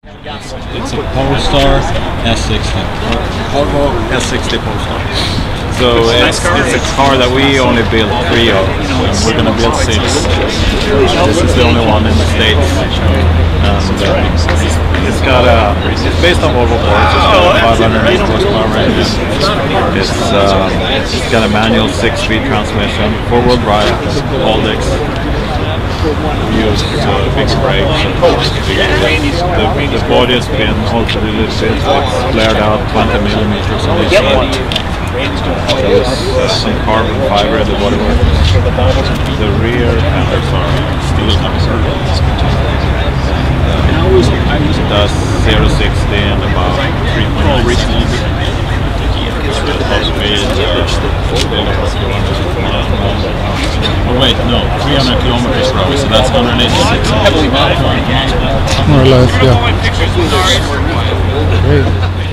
It's a Polestar S60. Volvo S60 Polestar. So it's a car that we only built 3 of, and we're going to build 6. This is the only one in the States. And it's based on Volvo parts. It's got a 508 horsepower engine. It's got a manual 6-speed transmission, 4-wheel drive, all decks. Use bigger brakes. The body has been altered a little bit. It's flared out 20 millimeters on each side. So it's some carbon fiber in the bodywork. The rear fenders are still not it does 0 to 60 in about 3.9 Oh wait, no, 300 kilometers per hour, so that's 186. More or less, yeah. Great.